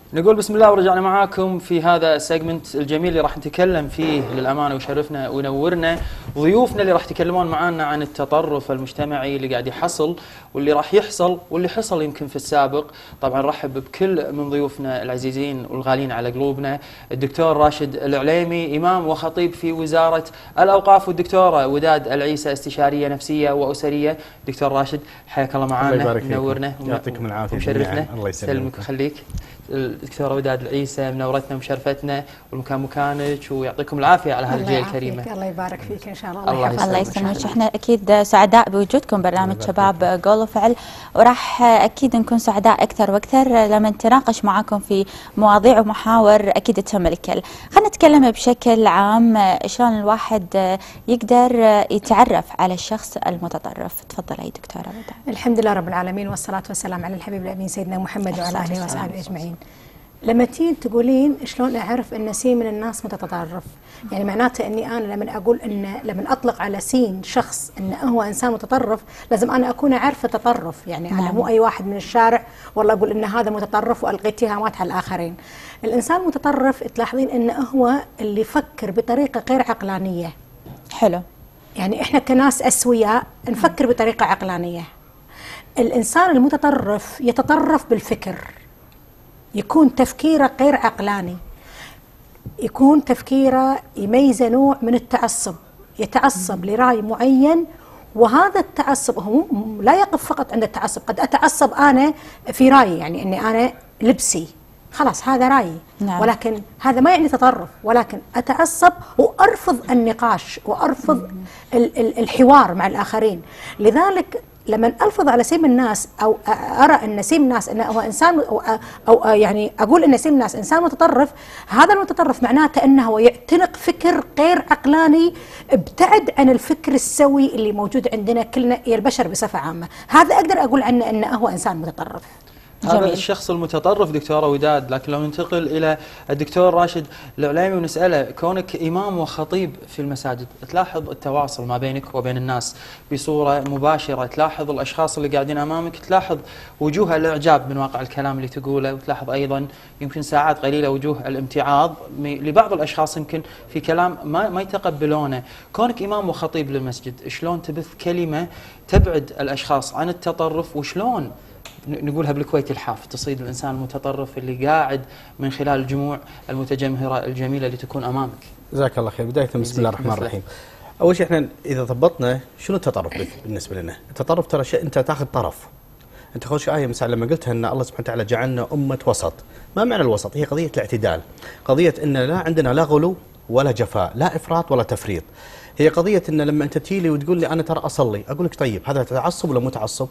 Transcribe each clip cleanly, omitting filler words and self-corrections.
نقول بسم الله ورجعنا معاكم في هذا السيجمنت الجميل اللي راح نتكلم فيه للأمانة ويشرفنا وينورنا ضيوفنا اللي راح يتكلمون معنا عن التطرف المجتمعي اللي قاعد يحصل واللي راح يحصل واللي حصل يمكن في السابق. طبعا نرحب بكل من ضيوفنا العزيزين والغالين على قلوبنا، الدكتور راشد العليمي إمام وخطيب في وزارة الأوقاف، والدكتورة وداد العيسى استشارية نفسية وأسرية. دكتور راشد حياك الله معنا، منورنا يعطيكم العافية ومشرفنا. الله يسلمك ويخليك. الدكتورة وداد العيسى منورتنا ومشرفتنا، والمكان مكانك، ويعطيكم العافية على هذه الجيل الكريمة. الله يبارك فيك إن شاء الله. الله يسلمك. احنا أكيد سعداء بوجودكم برنامج شباب قول وفعل، وراح أكيد نكون سعداء أكثر وأكثر لما نتناقش معاكم في مواضيع ومحاور أكيد تهم الكل. خلينا نتكلم بشكل عام شلون الواحد يقدر يتعرف على الشخص المتطرف. تفضلي دكتورة وداد. الحمد لله رب العالمين، والصلاة والسلام على الحبيب الأمين سيدنا محمد وعلى آله وصحبه أجمعين. لما تين تقولين شلون أعرف أن سين من الناس متطرف، يعني معناته أني أنا لما أقول أن لما أطلق على سين شخص أنه هو إنسان متطرف لازم أنا أكون عارفة تطرف، يعني أنا مو أي واحد من الشارع والله أقول أن هذا متطرف وألقي اتهامات على الآخرين. الإنسان المتطرف تلاحظين أنه هو اللي يفكر بطريقة غير عقلانية. حلو. يعني إحنا كناس أسوياء نفكر بطريقة عقلانية. الإنسان المتطرف يتطرف بالفكر، يكون تفكيره غير عقلاني، يكون تفكيره يميز نوع من التعصب، يتعصب لرأي معين، وهذا التعصب هو لا يقف فقط عند التعصب، قد أتعصب أنا في رأيي، يعني أني أنا لبسي خلاص هذا رأيي، نعم. ولكن هذا ما يعني تطرف، ولكن أتعصب وأرفض النقاش وأرفض الحوار مع الآخرين. لذلك لما ألفظ على سيم الناس أو أرى أن سيم الناس أنه هو إنسان أو يعني أقول أن سيم الناس إنسان متطرف، هذا المتطرف معناته أنه هو يعتنق فكر غير عقلاني، ابتعد عن الفكر السوي اللي موجود عندنا كلنا يا البشر بصفة عامة. هذا أقدر أقول عنه أنه هو إنسان متطرف. هذا الشخص المتطرف دكتورة وداد. لكن لو ننتقل إلى الدكتور راشد العليمي ونسأله، كونك إمام وخطيب في المساجد، تلاحظ التواصل ما بينك وبين الناس بصورة مباشرة، تلاحظ الأشخاص اللي قاعدين أمامك، تلاحظ وجوه الإعجاب من واقع الكلام اللي تقوله، وتلاحظ أيضا يمكن ساعات قليلة وجوه الامتعاض لبعض الأشخاص يمكن في كلام ما يتقبلونه. كونك إمام وخطيب للمسجد، شلون تبث كلمة تبعد الأشخاص عن التطرف، وشلون نقولها بالكويت الحاف تصيد الإنسان المتطرف اللي قاعد من خلال الجموع المتجمهرة الجميلة اللي تكون أمامك؟ جزاك الله خير. بداية بسم الله الرحمن الرحيم. أول شيء احنا إذا ضبطنا شنو التطرف بالنسبة لنا؟ التطرف ترى شيء أنت تاخذ طرف. أنت خوش آية مثلا لما قلتها أن الله سبحانه وتعالى جعلنا أمة وسط. ما معنى الوسط؟ هي قضية الاعتدال، قضية أن لا عندنا لا غلو ولا جفاء، لا إفراط ولا تفريط. هي قضية أن لما أنت تجيلي وتقول لي أنا ترى أصلي، أقول لك طيب هذا تعصب ولا متعصب؟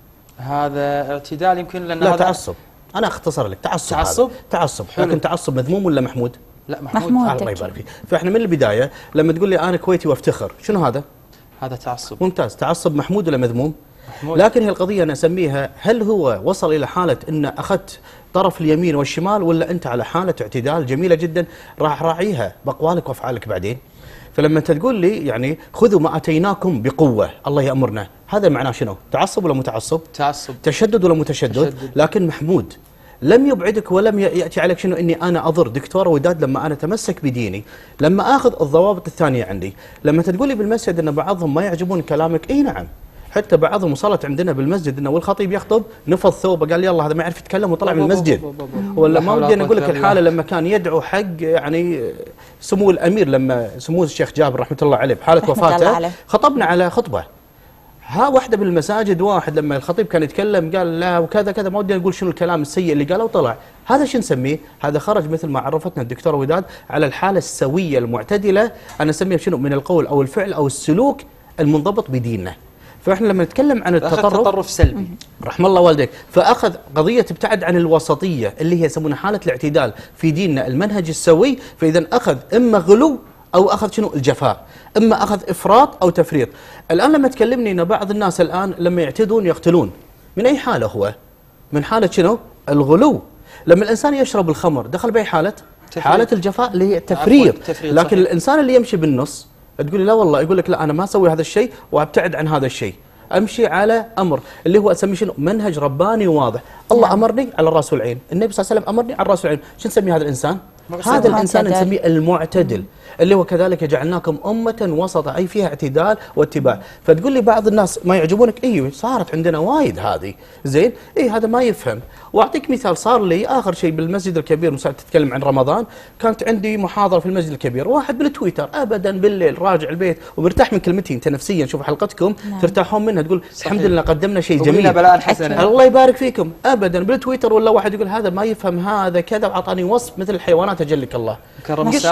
هذا اعتدال يمكن، لأن لا هذا تعصب. أنا أختصر لك تعصب. تعصب. لكن تعصب مذموم ولا محمود؟ لا محمود. الله يبارك فيك. فاحنا من البداية لما تقول لي أنا كويتي وافتخر، شنو هذا؟ هذا تعصب. ممتاز. تعصب محمود ولا مذموم؟ محمود. لكن هي القضية أنا أسميها هل هو وصل إلى حالة أن أخذت طرف اليمين والشمال، ولا أنت على حالة اعتدال جميلة جدا راح راعيها بأقوالك وأفعالك بعدين. فلما أنت تقول لي يعني خذوا ما أتيناكم بقوة الله يأمرنا، هذا معناه شنو؟ تعصب ولا متعصب؟ تعصب. تشدد ولا متشدد؟ لكن محمود لم يبعدك ولم يأتي عليك شنو اني انا اضر. دكتورة وداد لما انا اتمسك بديني، لما اخذ الضوابط الثانية عندي، لما تقولي بالمسجد ان بعضهم ما يعجبون كلامك، اي نعم، حتى بعضهم وصلت عندنا بالمسجد انه والخطيب يخطب نفض ثوبه قال يلا هذا ما يعرف يتكلم وطلع من المسجد. ولا ما ودي انا اقول لك الحاله لما كان يدعو حق يعني سمو الامير، لما سمو الشيخ جابر رحمه الله عليه بحاله وفاته خطبنا على خطبه، ها واحدة بالمساجد واحد لما الخطيب كان يتكلم قال لا وكذا كذا، ما ودي نقول شنو الكلام السيء اللي قاله وطلع. هذا شو نسميه؟ هذا خرج مثل ما عرفتنا الدكتورة وداد على الحالة السوية المعتدلة، أنا أسميها شنو؟ من القول أو الفعل أو السلوك المنضبط بديننا. فإحنا لما نتكلم عن تطرف سلبي رحم الله والديك، فأخذ قضية تبتعد عن الوسطية اللي هي يسمونها حالة الاعتدال في ديننا المنهج السوي. فإذا أخذ إما غلو أو أخذ شنو؟ الجفاء، إما أخذ إفراط أو تفريط. الآن لما تكلمني أن بعض الناس الآن لما يعتدون يقتلون، من أي حالة هو؟ من حالة شنو؟ الغلو. لما الإنسان يشرب الخمر دخل بأي حالة؟ حالة الجفاء اللي هي التفريط. لكن صحيح. الإنسان اللي يمشي بالنص تقول لي لا والله، يقول لك لا أنا ما أسوي هذا الشيء وأبتعد عن هذا الشيء، امشي على امر اللي هو اسميه شنو؟ منهج رباني واضح. الله امرني على الراس والعين، النبي صلى الله عليه وسلم امرني على الراس والعين، شو نسمي هذا الانسان؟ هذا الانسان نسميه المعتدل، اللي هو كذلك جعلناكم امه وسطا، اي فيها اعتدال واتباع. فتقول لي بعض الناس ما يعجبونك، ايوه صارت عندنا وايد هذه، زين؟ اي هذا ما يفهم. واعطيك مثال صار لي اخر شيء بالمسجد الكبير، تتكلم عن رمضان، كانت عندي محاضره في المسجد الكبير، واحد بالتويتر ابدا بالليل راجع البيت ومرتاح من كلمتي، انت نفسيا شوف حلقتكم ترتاحون منها، تقول الحمد لله قدمنا شيء جميل، بلاء حسنا، الله يبارك فيكم. ابدا بالتويتر ولا واحد يقول هذا ما يفهم هذا كذا، واعطاني وصف مثل الحيوانات اجلك الله. كرم قلت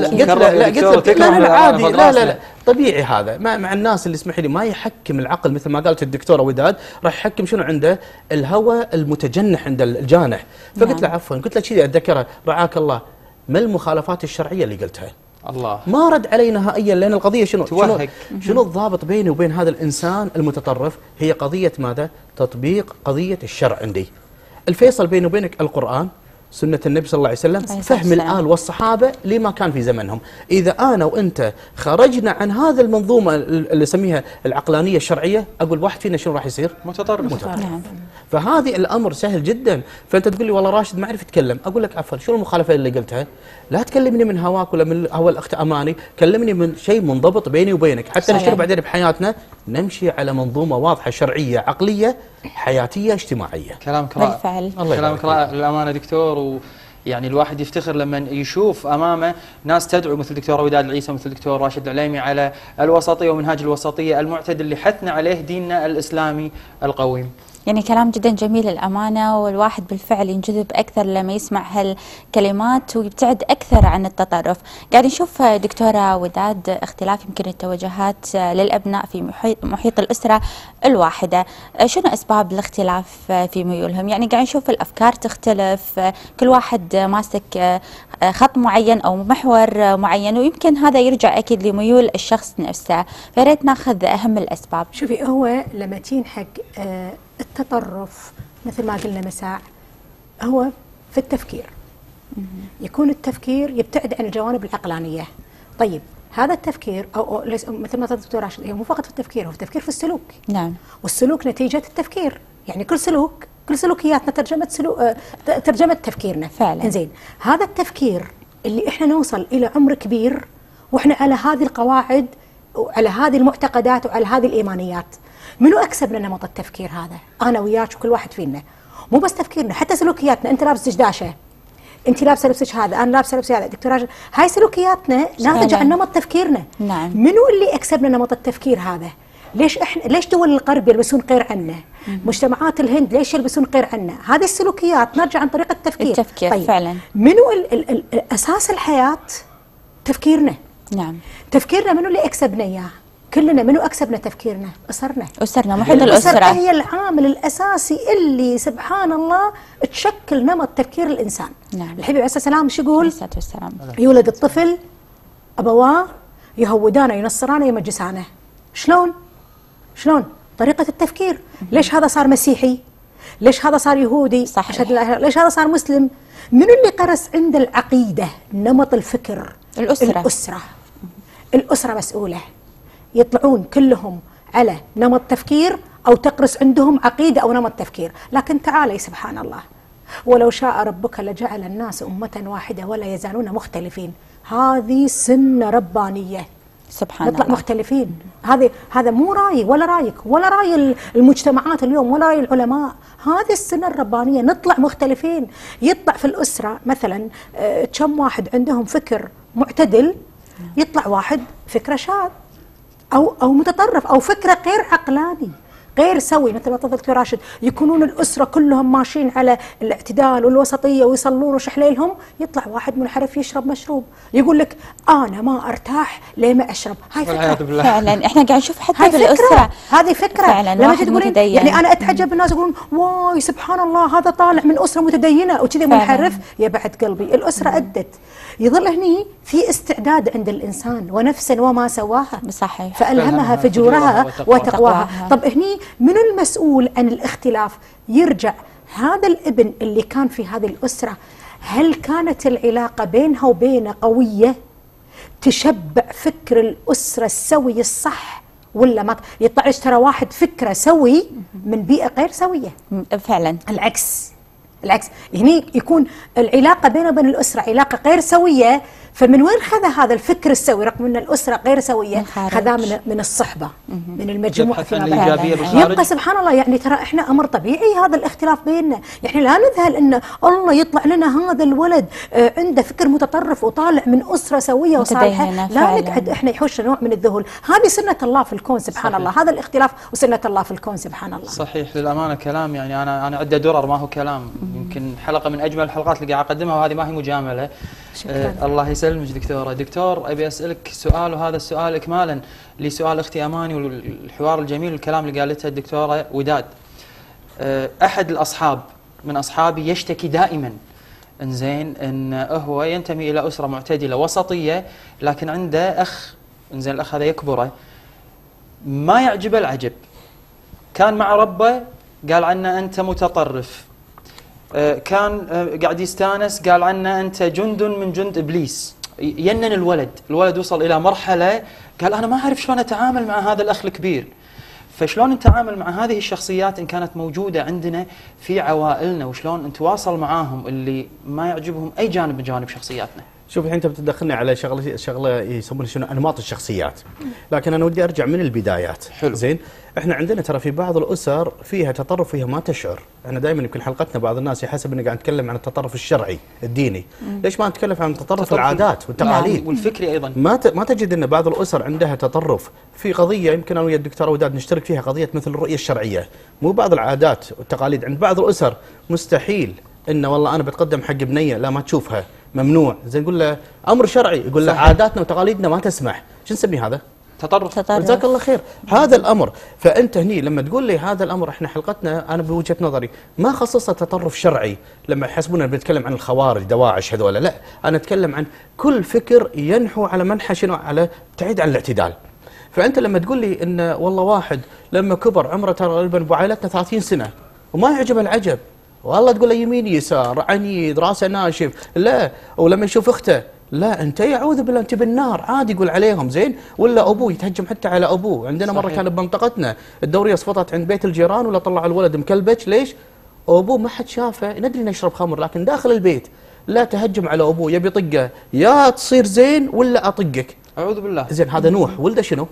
لا عادي، لا طبيعي هذا مع الناس اللي اسمح لي ما يحكم العقل مثل ما قالت الدكتوره وداد، راح يحكم شنو عنده؟ الهوى المتجنح عند الجانح. فقلت له عفوا، قلت له كذي اتذكره رعاك الله، ما المخالفات الشرعيه اللي قلتها؟ الله ما رد علي نهائيا، لان القضيه شنو الضابط بيني وبين هذا الانسان المتطرف؟ هي قضيه ماذا؟ تطبيق قضيه الشرع عندي. الفيصل بيني وبينك القرآن، سنة النبي صلى الله عليه وسلم، فهم الآل والصحابة لما كان في زمنهم. إذا أنا وأنت خرجنا عن هذا المنظومة اللي نسميها العقلانية الشرعية، أقول واحد فينا شنو راح يصير؟ متطرف. نعم. فهذه الأمر سهل جدا. فأنت تقول لي والله راشد ما أعرف يتكلم، أقول لك عفوا شنو المخالفة اللي قلتها؟ لا تكلمني من هواك ولا من هوى الأخت أماني، كلمني من شيء منضبط بيني وبينك، حتى نشتغل بعدين بحياتنا نمشي على منظومة واضحة شرعية عقلية حياتية اجتماعية. كلامك رائع. بالفعل. كلامك رائع للأمانة دكتور. يعني الواحد يفتخر لما يشوف امامه ناس تدعو مثل الدكتوره وداد العيسى، مثل الدكتور راشد العليمي، على الوسطيه ومنهاج الوسطيه المعتدل اللي حثنا عليه ديننا الاسلامي القويم. يعني كلام جدا جميل الأمانة، والواحد بالفعل ينجذب أكثر لما يسمع هالكلمات ويبتعد أكثر عن التطرف. قاعد نشوف دكتورة وداد اختلاف يمكن التوجهات للأبناء في محيط الأسرة الواحدة. شنو أسباب الاختلاف في ميولهم؟ يعني قاعد نشوف الأفكار تختلف، كل واحد ماسك خط معين أو محور معين، ويمكن هذا يرجع أكيد لميول الشخص نفسه. فياريت ناخذ أهم الأسباب. شوفي، هو لما تين حق التطرف مثل ما قلنا مساع، هو في التفكير. يكون التفكير يبتعد عن الجوانب العقلانية. طيب هذا التفكير أو مثل ما قلت الدكتور راشد، هو مو فقط في التفكير، هو التفكير في السلوك. نعم. والسلوك نتيجة التفكير، يعني كل سلوكياتنا ترجمة تفكيرنا. فعلا. إنزين، هذا التفكير اللي احنا نوصل إلى عمر كبير واحنا على هذه القواعد وعلى هذه المعتقدات وعلى هذه الإيمانيات، منو أكسب لنا نمط التفكير هذا؟ أنا وياك وكل واحد فينا. مو بس تفكيرنا، حتى سلوكياتنا. أنت لابس دشداشة، أنت لابسة لبسك هذا، أنا لابسة لبسي هذا، دكتور هاي سلوكياتنا ناتجة عن نمط تفكيرنا. نعم. منو اللي أكسب لنا نمط التفكير هذا؟ ليش دول الغرب يلبسون غير عنا؟ مجتمعات الهند ليش يلبسون غير عنا؟ هذه السلوكيات نرجع عن طريق التفكير. طيب. فعلا. منو أساس الحياة؟ تفكيرنا. نعم. تفكيرنا منو اللي أكسبنا إياه؟ كلنا منو أكسبنا تفكيرنا؟ أسرنا، محيط الأسرة هي العامل الأساسي اللي سبحان الله تشكل نمط تفكير الإنسان. نعم. الحبيب عليه الصلاة والسلام شو يقول؟ يولد الطفل أبواه يهودانه ينصرانه يمجسانه. شلون؟ طريقة التفكير. ليش هذا صار مسيحي؟ ليش هذا صار يهودي؟ صحيح. ليش هذا صار مسلم؟ منو اللي قرس عند العقيدة نمط الفكر؟ الأسرة مسؤولة. يطلعون كلهم على نمط تفكير أو تقرس عندهم عقيدة أو نمط تفكير. لكن تعالي سبحان الله، ولو شاء ربك لجعل الناس أمة واحدة ولا يزالون مختلفين. هذه سنة ربانية. سبحان نطلع الله. مختلفين. هذا مو رايي ولا رايك ولا راي المجتمعات اليوم ولا راي العلماء. هذه السنة الربانية، نطلع مختلفين. يطلع في الأسرة مثلا كم واحد عندهم فكر معتدل، يطلع واحد فكرة شاذ أو متطرف أو فكرة غير عقلاني غير سوي. مثل ما تفضل دكتور راشد، يكونون الأسرة كلهم ماشيين على الاعتدال والوسطية ويصلون وشحليلهم، يطلع واحد منحرف يشرب مشروب يقول لك أنا ما أرتاح لما أشرب. هاي فكرة. فعلا احنا قاعد نشوف حتى بالأسرة. هذه فكرة. فعلا. لما تقولين يعني أنا أتعجب الناس يقولون واي سبحان الله هذا طالع من أسرة متدينة وكذا منحرف. يا بعد قلبي، الأسرة أدت. يظل هني في استعداد عند الإنسان ونفسا وما سواها. صحيح. فألهمها فجورها وتقواها. طب هني منو المسؤول عن الاختلاف؟ يرجع هذا الابن اللي كان في هذه الأسرة، هل كانت العلاقة بينها وبينه قوية تشبع فكر الأسرة السوي الصح، ولا ما يطلع لك ترى واحد فكره سوي من بيئه غير سويه. فعلا العكس هني يكون العلاقه بينه وبين الاسره علاقه غير سويه، فمن وين خذ هذا الفكر السوي رغم ان الاسره غير سويه؟ خذاه من الصحبه، من المجموعه فيما بعد. يبقى سبحان الله يعني ترى احنا امر طبيعي هذا الاختلاف بيننا، يعني لا نذهل ان الله يطلع لنا هذا الولد عنده فكر متطرف وطالع من اسره سويه وصالحه، لا نقعد احنا يحوش نوع من الذهول. هذه سنه الله في الكون سبحان الله، هذا الاختلاف وسنه الله في الكون سبحان الله. صحيح للامانه كلام يعني انا عده درر ما هو كلام، يمكن حلقه من اجمل الحلقات اللي قاعد اقدمها، وهذه ما هي مجامله. الله يسلمك دكتوره. دكتور ابي اسالك سؤال، وهذا السؤال اكمالا لسؤال اختي اماني والحوار الجميل والكلام اللي قالته الدكتوره وداد. احد الاصحاب من اصحابي يشتكي دائما انزين ان هو ينتمي الى اسره معتدله وسطيه، لكن عنده اخ، انزين الاخ هذا يكبره ما يعجبه العجب، كان مع ربه قال عنه انت متطرف، كان قاعد يستانس قال عنه انت جند من جند ابليس. ينن الولد وصل الى مرحله قال انا ما اعرف شلون اتعامل مع هذا الاخ الكبير. فشلون نتعامل مع هذه الشخصيات ان كانت موجوده عندنا في عوائلنا، وشلون نتواصل معاهم اللي ما يعجبهم اي جانب من جوانب شخصياتنا؟ شوف الحين انت بتدخلني على شغله يسمونها شنو انماط الشخصيات، لكن انا ودي ارجع من البدايات. حلو. زين، احنا عندنا ترى في بعض الاسر فيها تطرف فيها ما تشعر. احنا دائما يمكن حلقتنا بعض الناس يحسب اني قاعد نتكلم عن التطرف الشرعي الديني، ليش ما نتكلم عن تطرف العادات والتقاليد والفكري ايضا؟ ما تجد ان بعض الاسر عندها تطرف في قضيه، يمكن انا ويا الدكتوره وداد نشترك فيها، قضيه مثل الرؤيه الشرعيه. مو بعض العادات والتقاليد عند بعض الاسر مستحيل انه والله انا بتقدم حق بنيه لا ما تشوفها ممنوع، زي نقول له امر شرعي، يقول له عاداتنا وتقاليدنا ما تسمح. شو نسميه هذا؟ تطرف. جزاك الله خير. هذا الامر، فانت هني لما تقول لي هذا الامر، احنا حلقتنا انا بوجهه نظري ما خصصها تطرف شرعي، لما يحسبونا بنتكلم عن الخوارج دواعش هذول، لا، انا اتكلم عن كل فكر ينحو على منحى شنو، على ابتعد عن الاعتدال. فانت لما تقول لي ان والله واحد لما كبر عمره ترى غالبا بعائلتنا 30 سنه وما يعجبه العجب، والله تقول له يمين يسار عنيد راسه ناشف، لا، ولما يشوف اخته لا انت يعوذ بالله انت بالنار عادي يقول عليهم زين، ولا ابوه يتهجم حتى على ابوه. عندنا مره كان بمنطقتنا الدوريه صفطت عند بيت الجيران ولا طلع الولد مكلبش، ليش؟ ابوه ما حد شافه، ندري نشرب خمر لكن داخل البيت لا تهجم على ابوه يبي يطقه، يا تصير زين ولا اطقك. اعوذ بالله. زين هذا نوح ولده شنو؟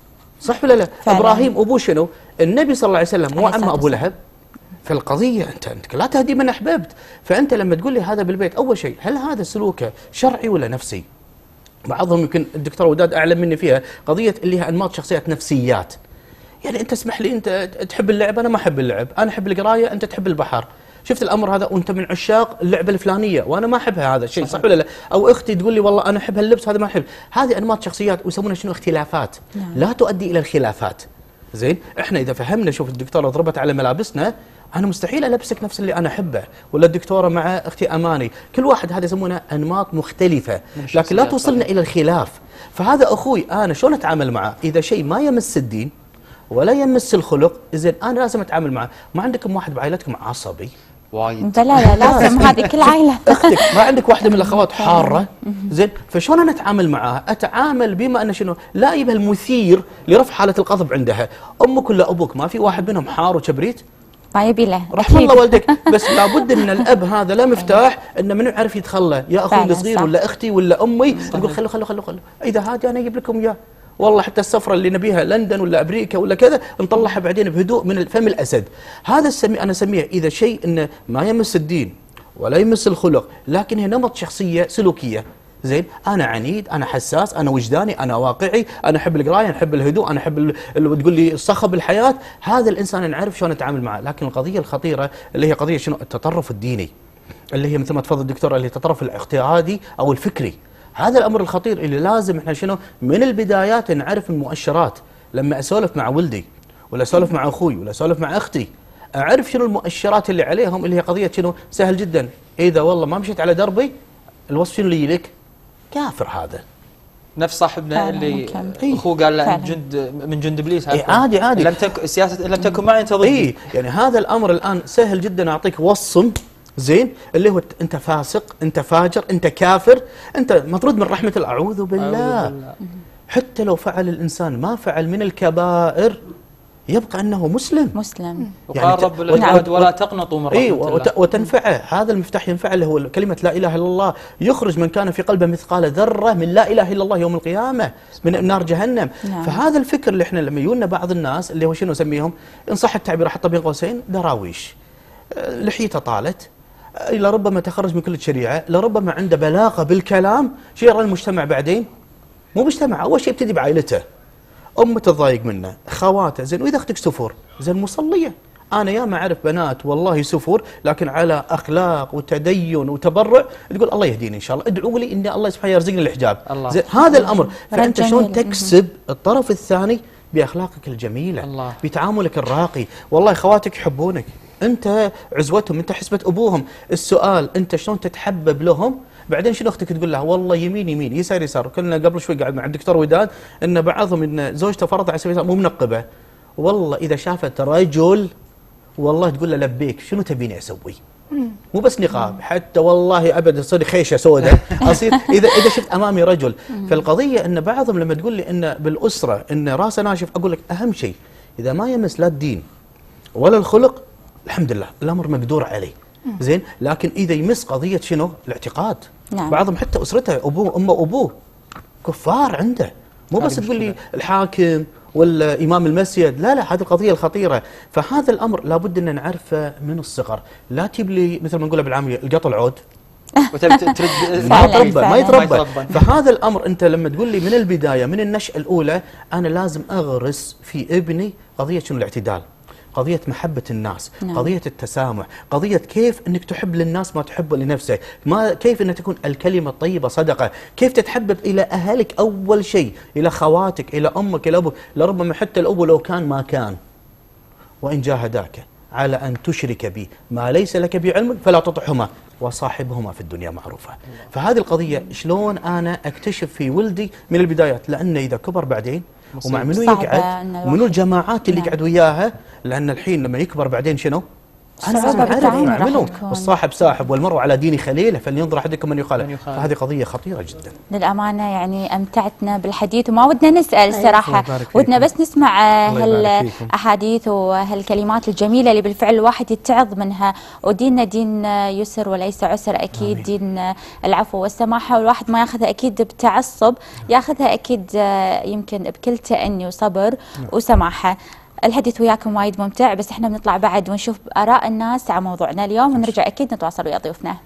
صح ولا لا؟ ابراهيم ابوه شنو؟ النبي صلى الله عليه وسلم، مو عمه ابو لهب. فالقضية أنت لا تهدي من أحببت. فأنت لما تقول لي هذا بالبيت، أول شيء هل هذا سلوكه شرعي ولا نفسي؟ بعضهم يمكن الدكتور وداد أعلم مني فيها، قضية اللي هي أنماط شخصيات نفسيات. يعني أنت اسمح لي، أنت تحب اللعب أنا ما أحب اللعب، أنا أحب القراية أنت تحب البحر، شفت الأمر هذا، وأنت من عشاق اللعبة الفلانية وأنا ما أحبها، هذا شيء صح ولا لا؟ أو أختي تقول لي والله أنا أحب هاللبس هذا ما أحب. هذه أنماط شخصيات ويسمونها شنو؟ اختلافات. لا تؤدي إلى الخلافات. زين، احنا اذا فهمنا، شوف الدكتوره ضربت على ملابسنا، انا مستحيل البسك نفس اللي انا احبه، ولا الدكتوره مع اختي اماني، كل واحد هذا يسمونها انماط مختلفه، لكن لا توصلنا الى الخلاف. فهذا اخوي انا شلون اتعامل معه؟ اذا شيء ما يمس الدين ولا يمس الخلق، زين انا لازم اتعامل معه. ما عندكم واحد بعائلتكم عصبي؟ وايد. لا لازم هذه كل عائله. اختك ما عندك واحده من الاخوات حاره؟ زين، فشلون انا اتعامل معها؟ اتعامل بما انه شنو؟ لا يبها المثير لرفع حاله الغضب عندها. امك ولا ابوك ما في واحد منهم حار وكبريت؟ ما يبي له رحم الله والدك، بس لابد ان الاب هذا لا مفتاح انه من يعرف يتخلى، يا اخوي الصغير ولا اختي ولا امي تقول خلوا اذا هذا انا اجيب لكم اياه، والله حتى السفره اللي نبيها لندن ولا امريكا ولا كذا نطلعها بعدين بهدوء من فم الاسد. هذا انا اسميه اذا شيء انه ما يمس الدين ولا يمس الخلق، لكن هي نمط شخصيه سلوكيه. زين، انا عنيد، انا حساس، انا وجداني، انا واقعي، انا احب القرايه، انا احب الهدوء، انا احب تقول لي الصخب الحياه. هذا الانسان نعرف شلون نتعامل معه. لكن القضيه الخطيره اللي هي قضيه شنو؟ التطرف الديني، اللي هي مثل ما تفضل الدكتور، اللي هي التطرف الاعتقادي او الفكري. هذا الامر الخطير اللي لازم احنا شنو؟ من البدايات نعرف المؤشرات. لما اسولف مع ولدي ولا اسولف مع اخوي ولا اسولف مع اختي، اعرف شنو المؤشرات اللي عليهم، اللي هي قضيه شنو؟ سهل جدا، اذا والله ما مشيت على دربي الوصف شنو اللي يجيك؟ كافر. هذا نفس صاحبنا اللي اخوه قال له من جند ابليس. عادي لم تكن سياسه، لم تكن معي انت ضدي. يعني هذا الامر الان سهل جدا اعطيك وصم، زين، اللي هو انت فاسق، انت فاجر، انت كافر، انت مطرود من رحمه الله. اعوذ بالله. حتى لو فعل الإنسان ما فعل من الكبائر يبقى أنه مسلم. وقال رب العباد ولا تقنطوا من رحمة الله. وتنفعه هذا المفتاح، ينفعه اللي هو كلمة لا إله إلا الله، يخرج من كان في قلبه مثقال ذرة من لا إله إلا الله يوم القيامة من نار جهنم. فهذا الفكر اللي احنا لما يجونا بعض الناس اللي هو شنو نسميهم، إن صح التعبير أحطه بين قوسين دراويش، لحيته طالت، لربما تخرج من كل الشريعة، لربما عنده بلاغة بالكلام، شيء يرى المجتمع بعدين مو مجتمع، أول شيء يبتدي بعائلته، أمه تضايق منه، خواته، زين وإذا أختك سفور، زين مصلية. أنا يا ما أعرف بنات والله سفور لكن على أخلاق وتدين وتبرع، تقول الله يهديني إن شاء الله، ادعوا لي إن الله سبحانه يرزقني الحجاب. زين هذا الأمر. فأنت شلون تكسب الطرف الثاني؟ بأخلاقك الجميلة، بتعاملك الراقي. والله خواتك يحبونك، أنت عزوتهم، أنت حسبة أبوهم. السؤال أنت شلون تتحبب لهم؟ بعدين شنو اختك تقول لها والله يمين يمين يسار يسار. كنا قبل شوي قاعد مع الدكتور وداد ان بعضهم ان زوجته فرض على سبيل المثال مو منقبه، والله اذا شافت رجل والله تقول له لبيك شنو تبيني اسوي؟ مو بس نقاب، حتى والله ابدا تصير خيشه سوداء اصير اذا شفت امامي رجل. فالقضيه ان بعضهم لما تقول لي ان بالاسره ان راسه ناشف، اقول لك اهم شيء اذا ما يمس لا الدين ولا الخلق الحمد لله الامر مقدور عليه. زين، لكن اذا يمس قضيه شنو؟ الاعتقاد. بعضهم حتى اسرته ابوه امه وابوه كفار عنده، مو بس تقول لي الحاكم ولا امام المسجد، لا لا، هذه القضيه الخطيره. فهذا الامر لابد ان نعرفه من الصغر. لا تجيب لي مثل ما نقولها بالعاميه القط العود ما يتربى. فهذا الامر انت لما تقول لي من البدايه من النشأة الاولى انا لازم اغرس في ابني قضيه شنو؟ الاعتدال، قضية محبة الناس، قضية التسامح، قضية كيف أنك تحب للناس ما تحب لنفسك، كيف أن تكون الكلمة الطيبة صدقة، كيف تتحبب إلى أهلك أول شيء، إلى خواتك، إلى أمك، إلى أبوك، لربما حتى الأب لو كان ما كان، وإن جاهداك على أن تشرك بي ما ليس لك بعلم فلا تطعهما وصاحبهما في الدنيا معروفة. فهذه القضية شلون أنا أكتشف في ولدي من البدايات، لأنه إذا كبر بعدين ومع منو يقعد ومنو الجماعات اللي يقعد وياها، لأن الحين لما يكبر بعدين شنو؟ أنا لازم أعرف منو والصاحب ساحب والمرء على دين خليله فلينظر أحدكم من يخالف. فهذه قضية خطيرة جدا. للأمانة يعني أمتعتنا بالحديث وما ودنا نسأل صراحة، ودنا بس نسمع هالأحاديث وهالكلمات الجميلة اللي بالفعل الواحد يتعظ منها. وديننا دين يسر وليس عسر أكيد، دين العفو والسماحة، والواحد ما ياخذها أكيد بتعصب، ياخذها أكيد يمكن بكل تأني وصبر وسماحة. الحديث وياكم وايد ممتع، بس احنا بنطلع بعد ونشوف آراء الناس على موضوعنا اليوم ونرجع أكيد نتواصل ويا ضيوفنا.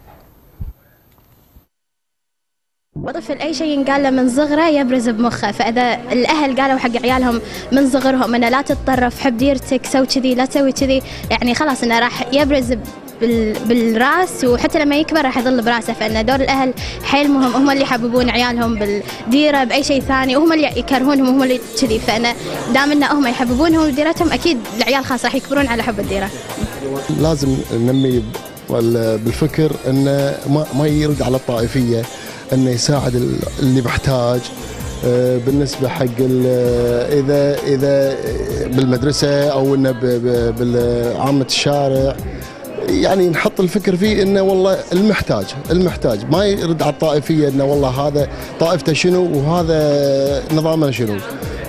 والطفل أي شيء ينقال له من صغره يبرز بمخه، فإذا الأهل قالوا حق عيالهم من صغرهم إنه لا تتطرف، حب ديرتك، سوي كذي لا تسوي كذي، يعني خلاص إنه راح يبرز بالراس، وحتى لما يكبر راح يظل براسه. فإن دور الأهل حيل مهم، هم اللي يحببون عيالهم بالديرة بأي شيء ثاني، وهم اللي يكرهونهم وهم اللي كذي. فإن دام إن هم يحببونهم بديرتهم أكيد العيال خاص راح يكبرون على حب الديرة. لازم ننمي بالفكر إنه ما يرد على الطائفية، انه يساعد اللي محتاج. بالنسبه حق اذا بالمدرسه او انه بعامه الشارع، يعني نحط الفكر فيه انه والله المحتاج ما يرد على الطائفيه انه والله هذا طائفته شنو وهذا نظامنا شنو.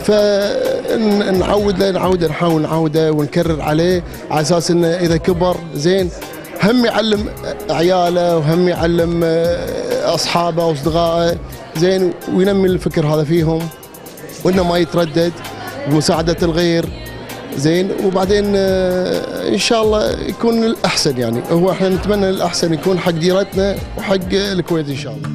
فنعود نحاول نعوده ونكرر عليه على اساس انه اذا كبر زين هم يعلم عياله وهم يعلم اصحابه واصدقائه زين، وينمي الفكر هذا فيهم، وانه ما يتردد بمساعده الغير زين. وبعدين ان شاء الله يكون الاحسن، يعني هو احنا نتمنى الاحسن يكون حق ديرتنا وحق الكويت ان شاء الله.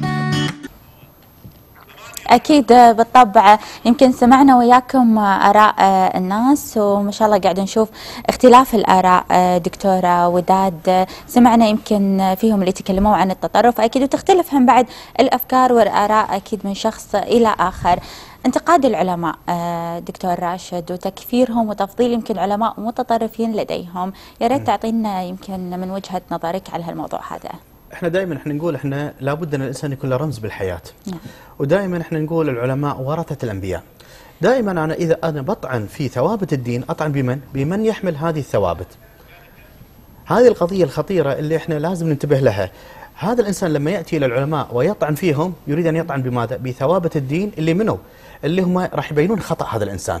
أكيد بالطبع. يمكن سمعنا وياكم آراء الناس وما شاء الله قاعد نشوف اختلاف الآراء. دكتورة وداد سمعنا يمكن فيهم اللي تكلموا عن التطرف أكيد، وتختلف هم بعد الأفكار والآراء أكيد من شخص إلى آخر. انتقاد العلماء دكتور راشد وتكفيرهم وتفضيل يمكن علماء متطرفين لديهم، يا ريت تعطينا يمكن من وجهة نظرك على هالموضوع هذا. احنا دائما نقول احنا لابد ان الانسان يكون له رمز بالحياه. ودائما احنا نقول العلماء ورثه الانبياء. دائما اذا انا بطعن في ثوابت الدين اطعن بمن يحمل هذه الثوابت. هذه القضيه الخطيره اللي احنا لازم ننتبه لها. هذا الإنسان لما يأتي إلى العلماء ويطعن فيهم يريد أن يطعن بماذا؟ بثوابت الدين اللي منه، اللي هم راح يبينون خطأ هذا الإنسان.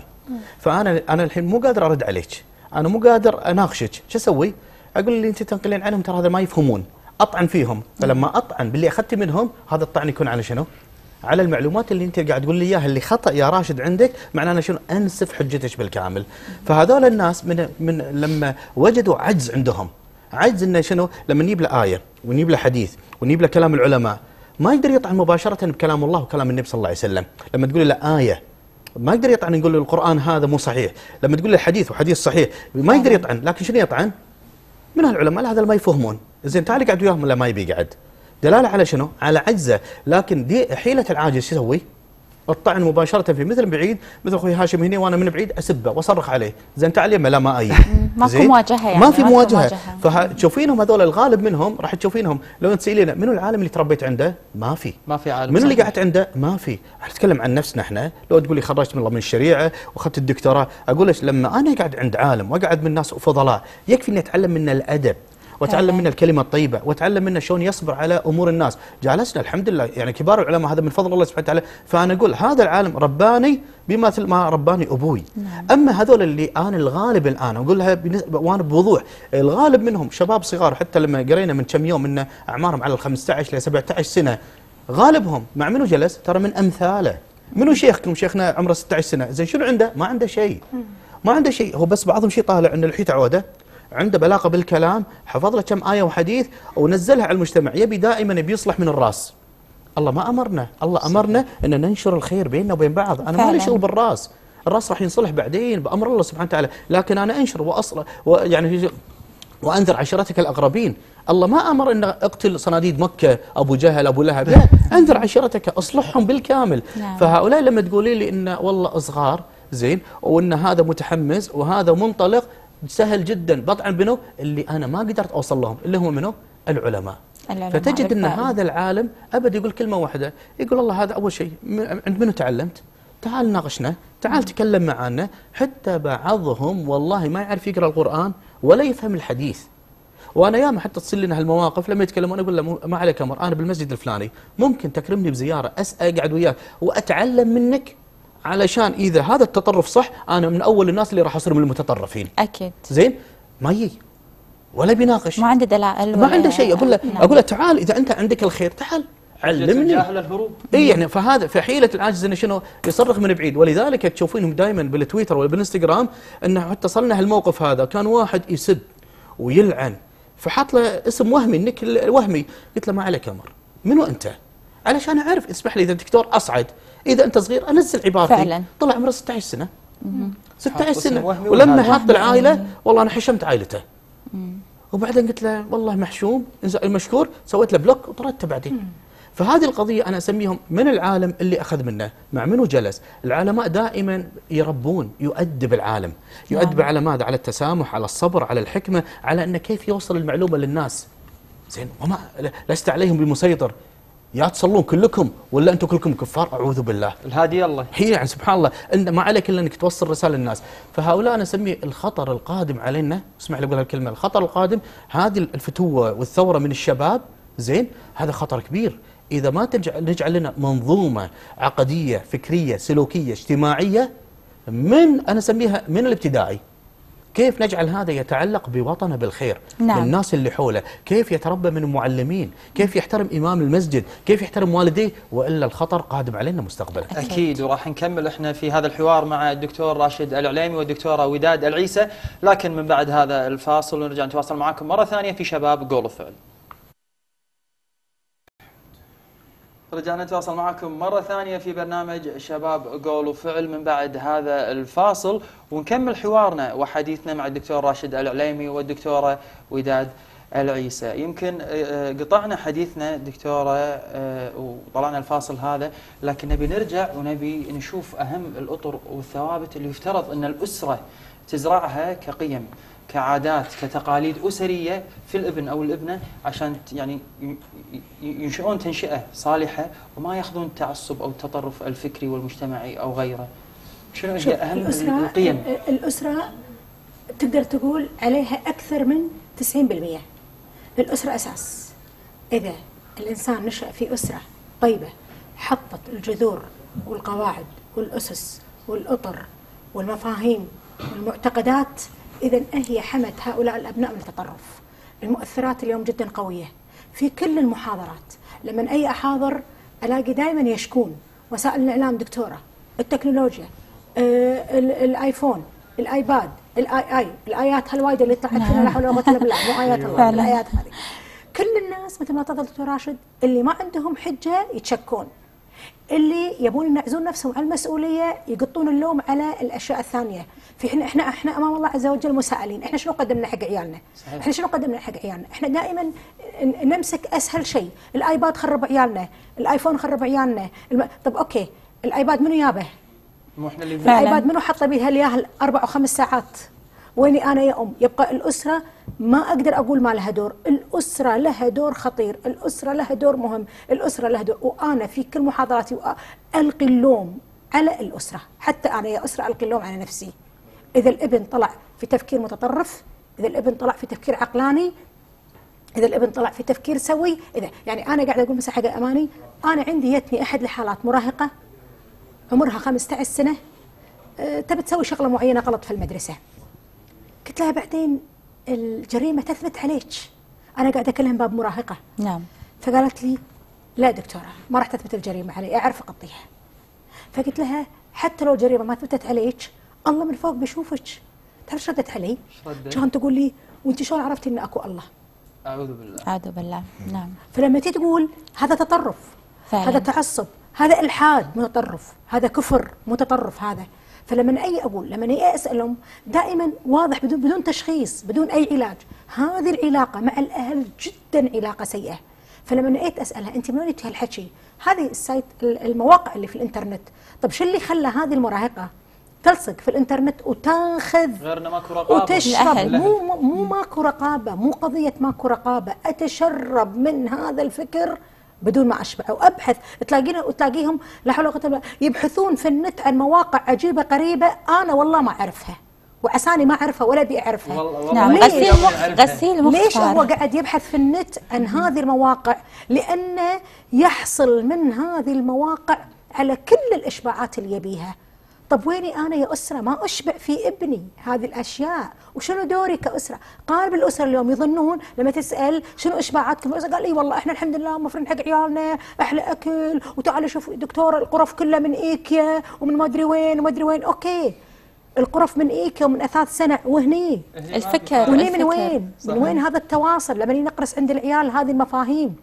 فأنا الحين مو قادر أرد عليك، أنا مو قادر أناقشك، شو أسوي؟ أقول اللي أنت تنقلين عنهم ترى هذا ما يفهمون، أطعن فيهم. فلما أطعن باللي أخذت منهم، هذا الطعن يكون على شنو؟ على المعلومات اللي أنت قاعد تقول لي إياها اللي خطأ يا راشد عندك، معناه أنا شنو؟ أنسف حجتك بالكامل. فهذول الناس من لما وجدوا عجز عندهم، عجز انه شنو؟ لما نجيب له آية ونجيب له حديث ونجيب له كلام العلماء، ما يقدر يطعن مباشرة بكلام الله وكلام النبي صلى الله عليه وسلم. لما تقول له آية ما يقدر يطعن، يقول له القرآن هذا مو صحيح. لما تقول له حديث وحديث صحيح ما يقدر يطعن، لكن شنو يطعن؟ من هالعلماء هذا ما يفهمون. زين تعال قاعد وياهم ولا ما يبي يقعد؟ دلالة على شنو؟ على عجزه. لكن دي حيلة العاجز شو يسوي؟ الطعن مباشرة في مثل بعيد، مثل اخوي هاشم هنا وانا من بعيد اسبه واصرخ عليه، زين تعال يمه لا ما اي. ماكو مواجهة يعني، ما في مواجهة. فتشوفينهم هذول الغالب منهم راح تشوفينهم لو تسالينا منو العالم اللي تربيت عنده؟ ما في عالم. منو اللي قعدت عنده؟ ما في. راح نتكلم عن نفسنا احنا. لو تقولي خرجت من الشريعة واخذت الدكتوراه، اقول لك لما انا قاعد عند عالم واقعد من ناس فضلاء يكفي اني اتعلم منه الادب واتعلم منه الكلمه الطيبه واتعلم منه شلون يصبر على امور الناس. جالسنا الحمد لله يعني كبار العلماء، هذا من فضل الله سبحانه وتعالى. فانا اقول هذا العالم رباني بمثل ما رباني ابوي. اما هذول اللي انا الغالب الان اقولها وانا بوضوح، الغالب منهم شباب صغار، حتى لما قرينا من كم يوم ان اعمارهم على ال 15 ل 17 سنه، غالبهم مع منو جلس؟ ترى من امثاله. منو شيخكم؟ شيخنا عمره 16 سنه، زين شنو عنده؟ ما عنده شيء. ما عنده شيء، هو بس بعضهم شيء طالع انه لحيته عوده، عنده بلاغه بالكلام، حفظ له كم ايه وحديث ونزلها على المجتمع، يبي دائما بيصلح من الراس. الله ما امرنا، الله امرنا ان ننشر الخير بيننا وبين بعض. انا ما لي شغل بالراس، الراس راح ينصلح بعدين بامر الله سبحانه وتعالى، لكن انا انشر واصلح يعني وانذر عشيرتك الاقربين. الله ما امر ان اقتل صناديد مكه ابو جهل ابو لهب، لا، انذر عشيرتك اصلحهم بالكامل. فهؤلاء لما تقولي لي ان والله صغار زين وان هذا متحمس وهذا منطلق، سهل جدا بطعن بنو اللي انا ما قدرت اوصل لهم، اللي هم منو؟ العلماء. فتجد ان هذا العالم ابد يقول كلمه واحده، يقول الله هذا اول شيء عند منو تعلمت؟ تعال ناقشنا، تعال تكلم معنا. حتى بعضهم والله ما يعرف يقرا القران ولا يفهم الحديث. وانا ياما حتى تصير لنا هالمواقف لما يتكلمون اقول له ما عليك امر، انا بالمسجد الفلاني ممكن تكرمني بزياره، اقعد وياك واتعلم منك، علشان اذا هذا التطرف صح انا من اول الناس اللي راح اصير من المتطرفين. اكيد. زين؟ ما يجي ولا بيناقش، ما عنده دلائل، ما عنده شيء. اقول له تعال اذا انت عندك الخير تعال علمني. جاهل الهروب. اي يعني فهذا فحيله العاجز انه شنو؟ يصرخ من بعيد. ولذلك تشوفينهم دائما بالتويتر ولا بالانستغرام انه حتى صلنا هالموقف هذا، كان واحد يسب ويلعن فحط له اسم وهمي، النك الوهمي، قلت له ما عليك امر، منو انت؟ علشان اعرف اسمح لي اذا دكتور اصعد، اذا انت صغير انزل عبارتي. فعلا طلع عمره 16 سنه 16 سنه، ولما حط العائله والله انا حشمت عائلته. وبعدين قلت له والله محشوم المشكور، سويت له بلوك وطردته بعدين. فهذه القضيه انا اسميهم من العالم اللي اخذ منه. مع منو جلس؟ العلماء دائما يربون، يؤدب العالم، يؤدب على ماذا؟ على التسامح، على الصبر، على الحكمه، على انه كيف يوصل المعلومه للناس. زين؟ وما لست عليهم بمسيطر، يا تصلون كلكم ولا انتم كلكم كفار، اعوذ بالله. الهادي الله. هي يعني سبحان الله، انت ما عليك الا انك توصل رساله للناس. فهؤلاء انا اسميه الخطر القادم علينا، اسمح لي اقول هالكلمه، الخطر القادم، هذه الفتوه والثوره من الشباب، زين؟ هذا خطر كبير. اذا ما نجعل لنا منظومه عقديه فكريه سلوكيه اجتماعيه من انا اسميها من الابتدائي، كيف نجعل هذا يتعلق بوطنه بالخير. نعم. الناس اللي حوله، كيف يتربى من المعلمين، كيف يحترم إمام المسجد، كيف يحترم والديه، وإلا الخطر قادم علينا مستقبلا. أكيد. وراح نكمل إحنا في هذا الحوار مع الدكتور راشد العليمي والدكتورة وداد العيسى، لكن من بعد هذا الفاصل ونرجع نتواصل معكم مرة ثانية في شباب قول وفعل. رجعنا نتواصل معكم مرة ثانية في برنامج شباب قول وفعل من بعد هذا الفاصل، ونكمل حوارنا وحديثنا مع الدكتور راشد العليمي والدكتورة وداد العيسى. يمكن قطعنا حديثنا دكتورة وطلعنا الفاصل هذا، لكن نبي نرجع ونبي نشوف أهم الأطر والثوابت اللي يفترض أن الأسرة تزرعها كقيم، كعادات، كتقاليد أسرية في الابن أو الابنة، عشان يعني ينشئون تنشئة صالحة وما ياخذون التعصب أو التطرف الفكري والمجتمعي أو غيره. شنو هي أهم القيم؟ الأسرة تقدر تقول عليها أكثر من 90%. الأسرة أساس، إذا الإنسان نشأ في أسرة طيبة حطت الجذور والقواعد والأسس والأطر والمفاهيم والمعتقدات، إذا هي حمت هؤلاء الأبناء من التطرف. المؤثرات اليوم جدا قوية في كل المحاضرات. لما أي أحاضر ألاقي دائما يشكون وسائل الإعلام دكتورة، التكنولوجيا، الآيفون، الآيباد، الآيات هالوايدة اللي طلعت لنا لا حول ولا قوة إلا بالله، مو آيات الله، الآيات هذه. كل الناس مثل ما تفضل دكتور راشد اللي ما عندهم حجة يتشكون، اللي يبون ينعزون نفسهم على المسؤولية يقطون اللوم على الأشياء الثانية. في احنا امام الله عز وجل مسائلين. احنا شنو قدمنا حق عيالنا؟ صحيح. احنا شنو قدمنا حق عيالنا؟ احنا دائما نمسك اسهل شيء، الايباد خرب عيالنا، الايفون خرب عيالنا. طب اوكي، الايباد منو يابه؟ مو احنا اللي الايباد منو حط بيه الياه 4 و5 ساعات؟ ويني انا يا ام؟ يبقى الاسره ما اقدر اقول ما لها دور، الاسره لها دور خطير، الاسره لها دور مهم، الاسره لها دور. وانا في كل محاضراتي القي اللوم على الاسره، حتى انا يا اسره القي اللوم على نفسي. إذا الابن طلع في تفكير متطرف، إذا الابن طلع في تفكير عقلاني، إذا الابن طلع في تفكير سوي، إذا يعني أنا قاعدة أقول مثلا حق أماني، أنا عندي يتني أحد الحالات مراهقة عمرها 15 سنة تبي تسوي شغلة معينة غلط في المدرسة. قلت لها بعدين الجريمة تثبت عليك. أنا قاعدة أكلم باب مراهقة. نعم. فقالت لي لا دكتورة ما راح تثبت الجريمة علي، أعرف أقضيها. فقلت لها حتى لو الجريمة ما ثبتت عليك الله من فوق بيشوفك. تعرف ايش ردت علي؟ كانت تقول لي وانت شلون عرفتي ان اكو الله؟ اعوذ بالله. اعوذ بالله. نعم. فلما تيجي تقول هذا تطرف، فعلا. هذا تعصب، هذا الحاد متطرف، هذا كفر متطرف هذا. فلما اي اقول، لما اي اسالهم دائما واضح بدون تشخيص، بدون اي علاج، هذه العلاقه مع الاهل جدا علاقه سيئه. فلما جيت اسالها انت من وين جبتي هالحكي؟ هذه السايت المواقع اللي في الانترنت. طب شو اللي خلى هذه المراهقه تلصق في الانترنت وتاخذ غير انه ماكو رقابه وتشرب؟ مو ماكو رقابه، مو قضيه ماكو رقابه، اتشرب من هذا الفكر بدون ما اشبع وابحث. تلاقيهم لا حول ولا قوه الا بالله يبحثون في النت عن مواقع عجيبه قريبه انا والله ما اعرفها، وعساني ما اعرفها ولا ابي اعرفها. نعم. غسيل مخ. ليش هو قاعد يبحث في النت عن هذه المواقع؟ لانه يحصل من هذه المواقع على كل الاشباعات اللي يبيها. طب ويني أنا يا أسرة ما أشبع في ابني هذه الأشياء؟ وشنو دوري كأسرة؟ قارب الأسرة اليوم يظنون لما تسأل شنو إشباعاتكم في الأسرة، قال لي والله إحنا الحمد لله موفرين حق عيالنا أحلى أكل، وتعالوا شوف دكتور القرف كلها من إيكيا ومن ما أدري وين وما أدري وين. أوكي القرف من إيكيا ومن أثاث صنع، وهني الفكر وهني من وين؟ من وين هذا التواصل؟ لما نقرس عند العيال هذه المفاهيم.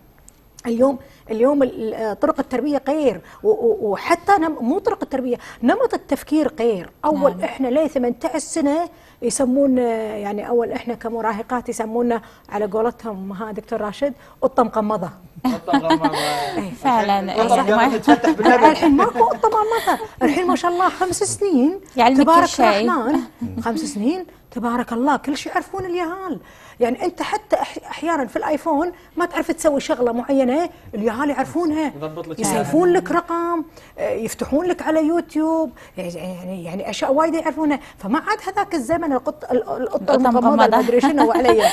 اليوم طرق التربيه غير، وحتى مو طرق التربيه، نمط التفكير غير. اول نعم. احنا ليه 18 سنه يسمونا، يعني اول احنا كمراهقات يسمونا على قولتهم ها دكتور راشد قطه مقمضه. قطه مقمضه فعلا. الحين ماكو قطه مقمضه، الحين ما شاء الله 5 سنين يعني تبارك الرحمن. 5 سنين تبارك الله كل شيء يعرفون اليهال. يعني انت حتى احيانا في الايفون ما تعرف تسوي شغله معينه اليهال يعرفونها، يسيفون لك رقم، يفتحون لك على يوتيوب، يعني اشياء وايد يعرفونها. فما عاد هذاك الزمن القطه المقمضه ما ادري شنو علي.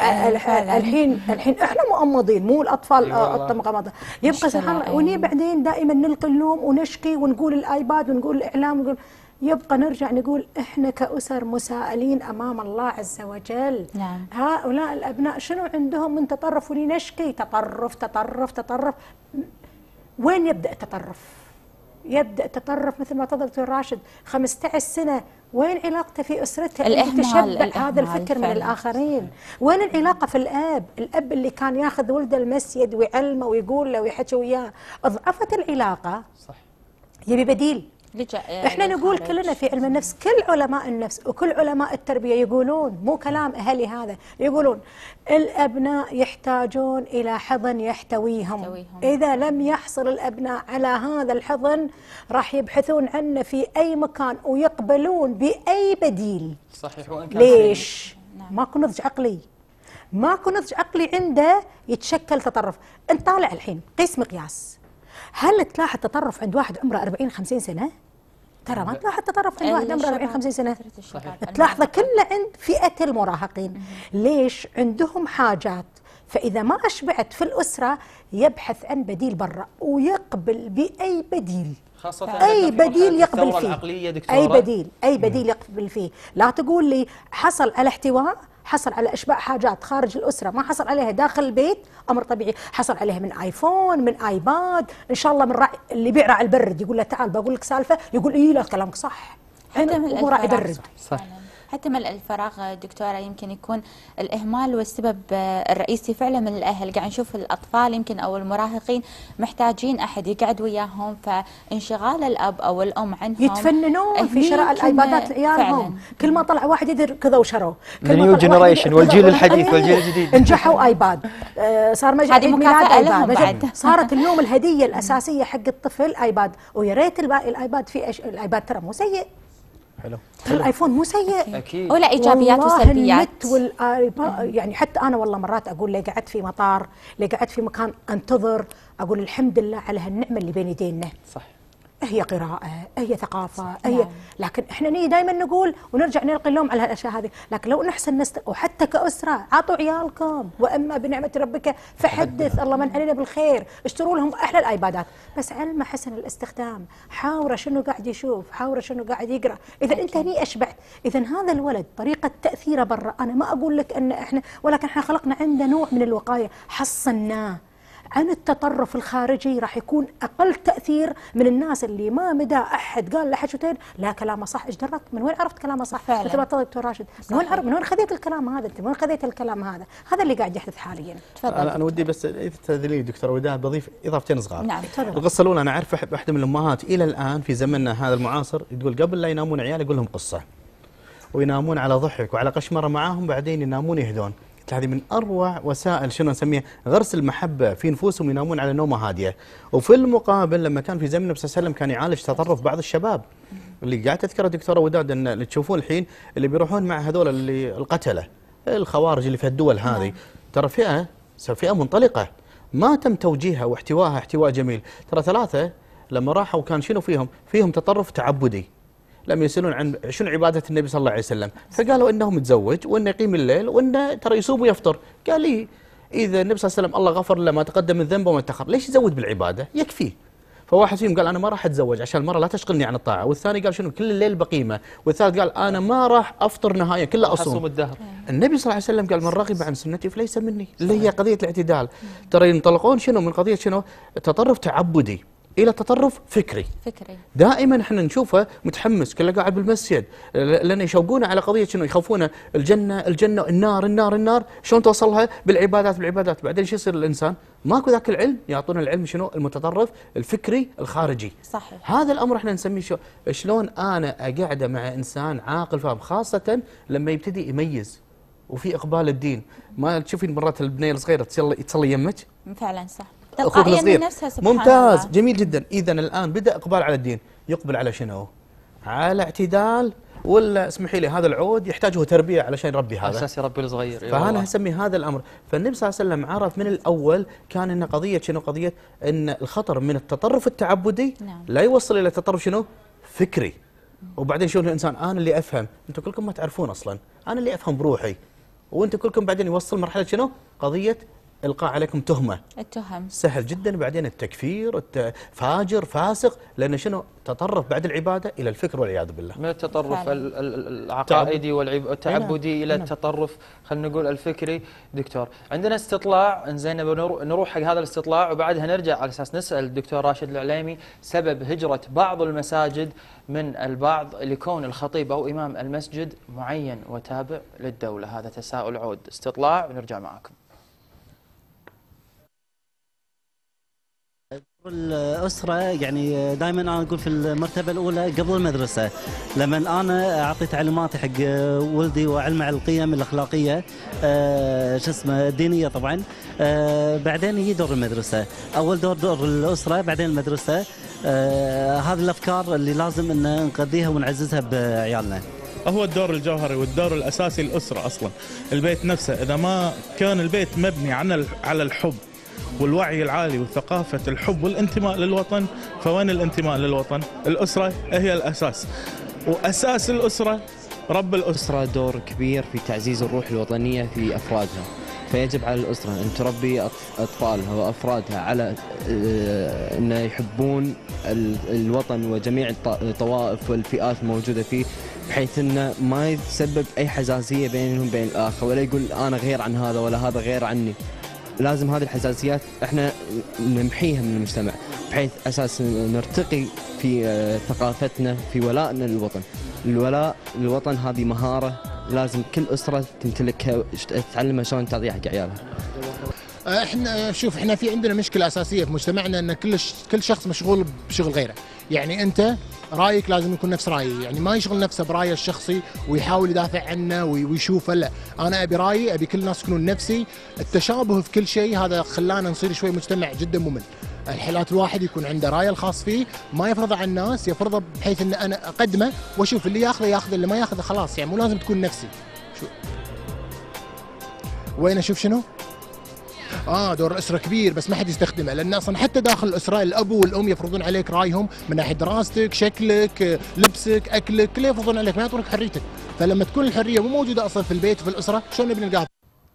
الحين احنا مؤمضين مو الاطفال قطه مقمضه. يبقى سبحان الله. وني بعدين دائما نلقي اللوم ونشكي ونقول الايباد ونقول الاعلام ونقول، يبقى نرجع نقول احنا كأسر مسائلين امام الله عز وجل. نعم. هؤلاء الابناء شنو عندهم من تطرف؟ ونشكي تطرف تطرف تطرف. وين يبدا التطرف؟ يبدا التطرف مثل ما تفضل دكتور راشد 15 سنه. وين علاقته في اسرته اللي تشبع هذا الفكر من الاخرين؟ وين العلاقه في الاب اللي كان ياخذ ولده المسجد ويعلمه ويقول له ويحكي وياه؟ اضعفت العلاقه. صح. يبي بديل. احنا نقول كلنا في علم النفس، كل علماء النفس وكل علماء التربيه يقولون، مو كلام اهلي هذا، يقولون الابناء يحتاجون الى حضن يحتويهم. اذا لم يحصل الابناء على هذا الحضن راح يبحثون عنه في اي مكان ويقبلون باي بديل. صحيح. وان كان ليش؟ ماكو نضج عقلي، ماكو نضج عقلي عنده يتشكل تطرف. انت طالع الحين قيس مقياس، هل تلاحظ تطرف عند واحد عمره 40-50 سنة؟ ترى ما تلاحظ تطرف عند واحد عمره 40-50 سنة. تلاحظه كله عند فئة المراهقين. ليش؟ عندهم حاجات فإذا ما أشبعت في الأسرة يبحث عن بديل برا ويقبل بأي بديل، خاصة أي بديل يقبل فيه، العقلية دكتورة. أي بديل يقبل فيه. لا تقول لي حصل على احتواء، حصل على إشباع حاجات خارج الأسرة ما حصل عليها داخل البيت، أمر طبيعي. حصل عليها من آيفون، من آيباد، إن شاء الله من اللي يبيع راعي البرد يقول له تعال بقول لك سالفة، يقول إيه لا كلامك صح، هو راعي برد. صح. حتى ملء الفراغ دكتورة يمكن يكون الإهمال والسبب الرئيسي فعلا من الأهل. قاعد نشوف الأطفال يمكن أو المراهقين محتاجين أحد يقعد وياهم، فانشغال الأب أو الأم عنهم يتفننون في شراء الآيبادات لعيالهم. كل ما طلع واحد يدري كذا وشروه. النيو جنريشن والجيل الحديث والجيل الجديد انجحوا آيباد، صار ميلاد لهم آيباد، صارت اليوم الهدية الأساسية حق الطفل آيباد. ويا ريت الآيباد في الآيباد ترى مو سيء، حلو. الايفون مو سيء اكيد، ولا ايجابيات وسلبيات. يعني حتى انا والله مرات اقول لي قعدت في مطار، لي قعدت في مكان انتظر، اقول الحمد لله على هالنعمه اللي بين يدينا. صح. هي قراءة، هي ثقافة، هي لكن احنا نيجي دائما نقول ونرجع نلقي اللوم على هالاشياء هذه، لكن لو نحسن وحتى كأسرة عطوا عيالكم واما بنعمة ربك فحدث، الله من علينا بالخير، اشتروا لهم احلى الايبادات، بس علم حسن الاستخدام، حاوره شنو قاعد يشوف، حاوره شنو قاعد يقرا، اذا انت هني اشبعت، اذا هذا الولد طريقة تأثيره برا، انا ما اقول لك ان احنا، ولكن احنا خلقنا عنده نوع من الوقاية، حصناه عن التطرف الخارجي، راح يكون اقل تاثير من الناس اللي ما مدى احد قال له حشوتين لا كلامه صح. ايش درك؟ من وين عرفت كلامه صح؟ مثل ما تفضل دكتور راشد، من وين خذيت الكلام هذا؟ انت من وين خذيت الكلام هذا؟ هذا اللي قاعد يحدث حاليا. تفضل. انا ودي بس اذا تاذني دكتور وداد بضيف اضافتين صغار. نعم تفضل. القصه الاولى، انا اعرف واحده من الامهات الى الان في زمننا هذا المعاصر تقول قبل لا ينامون عيال يقول لهم قصه، وينامون على ضحك وعلى قشمره معاهم، بعدين ينامون يهدون. هذه من اروع وسائل شنو نسميها غرس المحبه في نفوسهم، ينامون على نومه هاديه. وفي المقابل لما كان في زمن النبي صلى الله عليه وسلم كان يعالج تطرف بعض الشباب اللي قاعد تذكره دكتوره وداد، ان اللي تشوفون الحين اللي بيروحون مع هذول اللي القتله الخوارج اللي في الدول هذه، ترى فئه منطلقه ما تم توجيهها واحتوائها احتواء جميل. ترى ثلاثه لما راحوا كان شنو فيهم تطرف تعبدي، لم يسألون عن شنو عبادة النبي صلى الله عليه وسلم، فقالوا انه متزوج وانه يقيم الليل وانه ترى يصوم ويفطر. قال لي اذا النبي صلى الله عليه وسلم الله غفر له ما تقدم من ذنبه وما تاخر، ليش يزود بالعباده؟ يكفيه. فواحد فيهم قال انا ما راح اتزوج عشان المراه لا تشغلني عن الطاعه، والثاني قال شنو كل الليل بقيمه، والثالث قال انا ما راح افطر نهايه كله اصوم الدهر. النبي صلى الله عليه وسلم قال من رغب عن سنتي فليس مني، اللي هي قضيه الاعتدال. ترى ينطلقون شنو من قضيه شنو تطرف تعبدي الى تطرف فكري. دائما احنا نشوفه متحمس كله قاعد بالمسجد، لان يشوقونه على قضيه شنو يخوفونه الجنه النار، شلون توصلها بالعبادات. بعدين شو يصير الانسان؟ ماكو ذاك العلم، يعطونا العلم شنو المتطرف الفكري الخارجي. صحيح. هذا الامر احنا نسميه شلون انا اقعد مع انسان عاقل فاهم، خاصه لما يبتدي يميز وفي اقبال الدين. ما تشوفين مرات البنيه الصغيره تصلي يمك؟ فعلا صح. اخوك الصغير ممتاز الله. جميل جدا. اذا الان بدا اقبال على الدين، يقبل على شنو؟ على اعتدال، ولا اسمحي لي هذا العود يحتاجه تربيه علشان يربي هذا اساس يربي الصغير. فانا اسمي هذا الامر. فالنبي صلى الله عليه وسلم عرف من الاول كان ان قضيه شنو؟ قضيه ان الخطر من التطرف التعبدي لا يوصل الى تطرف شنو؟ فكري. وبعدين شنو الانسان انا اللي افهم، انتم كلكم ما تعرفون اصلا، انا اللي افهم بروحي، وانتم كلكم بعدين يوصل مرحله شنو؟ قضيه القاء عليكم التهم سهل جدا، بعدين التكفير فاجر فاسق، لان شنو؟ تطرف بعد العباده الى الفكر والعياذ بالله. من التطرف العقائدي والتعبدي الى التطرف خلينا نقول الفكري. دكتور عندنا استطلاع، انزين نروح حق هذا الاستطلاع وبعدها نرجع على اساس نسال الدكتور راشد العليمي سبب هجره بعض المساجد من البعض لكون الخطيب او امام المسجد معين وتابع للدوله. هذا تساؤل عود. استطلاع ونرجع معكم. الأسرة يعني دائما أنا أقول في المرتبة الأولى قبل المدرسة، لما أنا أعطي تعليماتي حق ولدي وأعلمه على القيم الأخلاقية الدينية طبعا، بعدين يجي دور المدرسة. أول دور الأسرة بعدين المدرسة. هذه الأفكار اللي لازم أن نقضيها ونعززها بعيالنا. هو الدور الجوهري والدور الأساسي الأسرة أصلا، البيت نفسه. إذا ما كان البيت مبني على الحب والوعي العالي وثقافة الحب والانتماء للوطن، فوين الانتماء للوطن؟ الأسرة هي الأساس، وأساس الأسرة رب الأسرة. دور كبير في تعزيز الروح الوطنية في أفرادها، فيجب على الأسرة أن تربي أطفالها وأفرادها على أن يحبون الوطن وجميع الطوائف والفئات الموجودة فيه، بحيث أنه ما يتسبب أي حساسية بينهم وبين الآخر، ولا يقول أنا غير عن هذا ولا هذا غير عني. لازم هذه الحساسيات احنا نمحيها من المجتمع، بحيث أساس نرتقي في ثقافتنا، في ولائنا للوطن. الولاء للوطن هذه مهارة لازم كل أسرة تمتلكها، تتعلمها شلون تعطيها حق عيالها. احنا شوف، احنا في عندنا مشكله اساسيه في مجتمعنا ان كل شخص مشغول بشغل غيره. يعني انت رايك لازم يكون نفس رايي، يعني ما يشغل نفسه برايه الشخصي ويحاول يدافع عنه ويشوفه. لا، انا ابي رايي، ابي كل الناس يكونون نفسي. التشابه في كل شيء هذا خلانا نصير شوي مجتمع جدا ممل. الحالات الواحد يكون عنده رايه الخاص فيه، ما يفرضه على الناس، يفرضه بحيث ان انا اقدمه واشوف اللي ياخذه، اللي ما ياخذه خلاص. يعني مو لازم تكون نفسي. وين اشوف شنو؟ دور الاسره كبير بس ما حد يستخدمه، لان اصلا حتى داخل الاسره الاب والام يفرضون عليك رايهم من ناحيه دراستك، شكلك، لبسك، اكلك، كله يفرضون عليك، ما يعطونك حريتك. فلما تكون الحريه مو موجوده اصلا في البيت وفي الاسره، شلون نبي نلقاها؟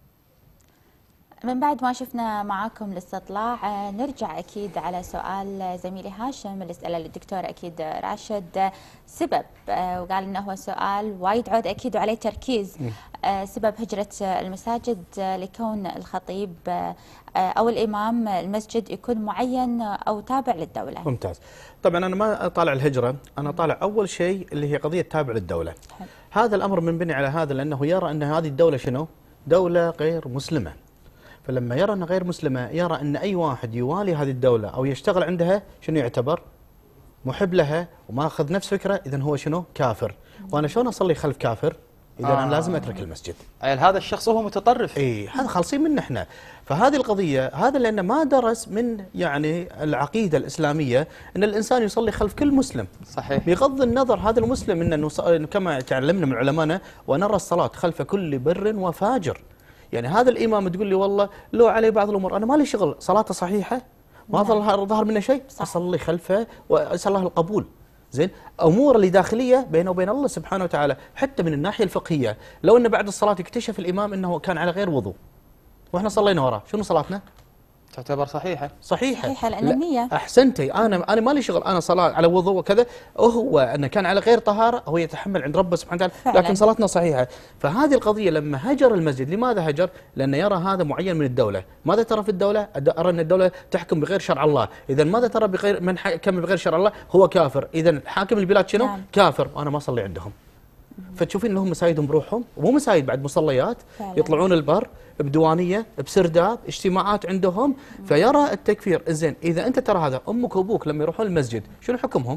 من بعد ما شفنا معاكم الاستطلاع، نرجع أكيد على سؤال زميلي هاشم اللي سأله للدكتور أكيد راشد سبب، وقال إنه هو سؤال وايد عود أكيد وعليه تركيز. سبب هجرة المساجد لكون الخطيب أو الإمام المسجد يكون معين أو تابع للدولة. ممتاز. طبعا أنا ما أطالع الهجرة، أنا أطالع أول شيء اللي هي قضية تابع للدولة. هذا الأمر منبني على هذا، لأنه يرى أن هذه الدولة شنو؟ دولة غير مسلمة. فلما يرى أنها غير مسلمة، يرى أن أي واحد يوالي هذه الدولة أو يشتغل عندها شنو يعتبر؟ محب لها وما أخذ نفس فكرة، إذن هو شنو؟ كافر. وأنا شلون أصلي خلف كافر؟ إذا أنا لازم أترك المسجد. هذا الشخص هو متطرف. هذا خالصين منه احنا. فهذه القضية، هذا لأنه ما درس من يعني العقيدة الإسلامية أن الإنسان يصلي خلف كل مسلم. صحيح. بغض النظر هذا المسلم أنه كما تعلمنا من علمائنا، ونرى الصلاة خلف كل بر وفاجر. يعني هذا الإمام تقول لي والله لو عليه بعض الأمور أنا ما لي شغل، صلاته صحيحة، ما ظهر منه شيء، أصلي خلفه وأسأل الله القبول. زين، أمور اللي داخلية بينه وبين الله سبحانه وتعالى. حتى من الناحية الفقهية، لو أن بعد الصلاة اكتشف الإمام أنه كان على غير وضوء وإحنا صلينا وراه، شنو صلاتنا؟ تعتبر صحيحة. صحيحة لأن النية. أحسنتي. أنا ما لي شغل، أنا صلاة على وضوء وكذا، وهو أنه كان على غير طهارة، هو يتحمل عند ربه سبحانه وتعالى، لكن صلاتنا صحيحة. فهذه القضية لما هجر المسجد، لماذا هجر؟ لأنه يرى هذا معين من الدولة. ماذا ترى في الدولة؟ أرى أن الدولة تحكم بغير شرع الله. إذا ماذا ترى بغير من حكم بغير شرع الله؟ هو كافر. إذا حاكم البلاد شنو؟ كافر، وأنا ما أصلي عندهم. فتشوفين انهم مسايدهم بروحهم، ومو مسايد بعد، مصليات يطلعون البر بديوانيه بسرداب، اجتماعات عندهم. فيرى التكفير. زين، اذا انت ترى هذا، امك وابوك لما يروحون المسجد شنو حكمهم؟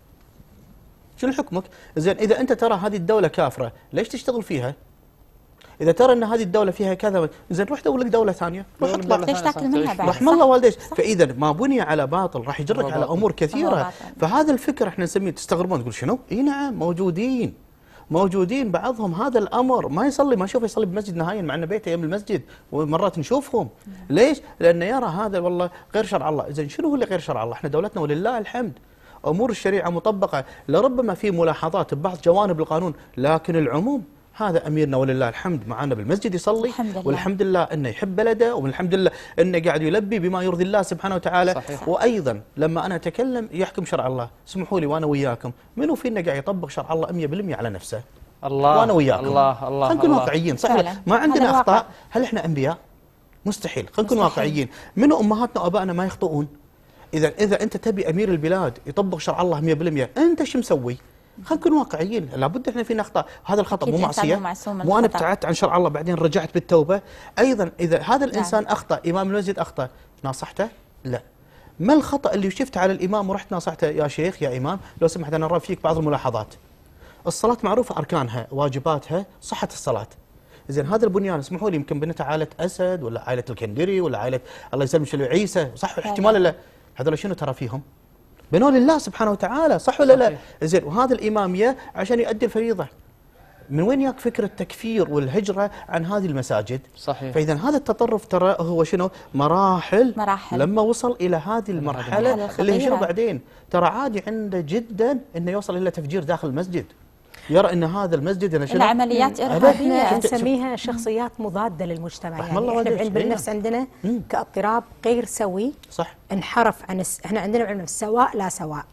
شنو حكمك؟ زين، اذا انت ترى هذه الدوله كافره، ليش تشتغل فيها؟ اذا ترى ان هذه الدوله فيها كذا، زين روح دور لك دوله ثانيه، روح اطلع، ليش تاكل منها بعد؟ رحم الله والديك. فاذا ما بني على باطل راح يجرك على امور كثيره. فهذا الفكر احنا نسميه، تستغربون تقول شنو؟ اي نعم، موجودين بعضهم هذا الامر، ما يصلي، ما اشوفه يصلي بمسجد نهائيا، مع ان بيته يم المسجد ومرات نشوفهم. ليش؟ لانه يرى هذا والله غير شرع الله. زين، شنو هو اللي غير شرع الله؟ احنا دولتنا ولله الحمد امور الشريعه مطبقه، لربما في ملاحظات ببعض جوانب القانون، لكن العموم هذا اميرنا ولله الحمد معنا بالمسجد يصلي، والحمد لله انه يحب بلده، والحمد لله انه قاعد يلبي بما يرضي الله سبحانه وتعالى. صحيح. وايضا لما انا اتكلم يحكم شرع الله، اسمحوا لي وانا وياكم، منو فينا قاعد يطبق شرع الله 100% على نفسه؟ الله. وانا وياكم. الله. خلينا نكون واقعيين. صح، ما عندنا اخطاء. هل احنا انبياء؟ مستحيل. خلينا نكون واقعيين. منو امهاتنا وابائنا ما يخطئون؟ اذا انت تبي امير البلاد يطبق شرع الله 100%، انت شو مسوي؟ خلينا نكون واقعيين. لابد احنا فينا اخطاء، هذا الخطا مو معصيه، مو انا ابتعدت عن شرع الله بعدين رجعت بالتوبه. ايضا اذا هذا الانسان اخطا، امام المسجد اخطا، ناصحته؟ لا. ما الخطا اللي شفت على الامام ورحت ناصحته؟ يا شيخ يا امام لو سمحت انا ارى فيك بعض الملاحظات. الصلاه معروفه اركانها، واجباتها، صحه الصلاه. زين، هذا البنيان اسمحوا لي يمكن بنته عائله اسد ولا عائله الكندري ولا عائله الله يسلم شلو عيسى، صح احتمال لا، هذول شنو ترى فيهم؟ بنوا لله سبحانه وتعالى، صح ولا لا؟ زين، وهذا الاماميه عشان يؤدي الفريضه. من وين ياك فكره التكفير والهجره عن هذه المساجد؟ صحيح. فاذا هذا التطرف ترى هو شنو؟ مراحل. لما وصل الى هذه المرحله اللي هي شنو بعدين؟ ترى عادي عنده جدا انه يوصل الى تفجير داخل المسجد. يرى ان هذا المسجد انا شنو العمليات ارهابيه احنا نسميها شخصيات مضاده للمجتمع. يعني احنا بعلم بالنفس عندنا كاضطراب غير سوي، صح، انحرف عن احنا عندنا علم السواء لا سواء.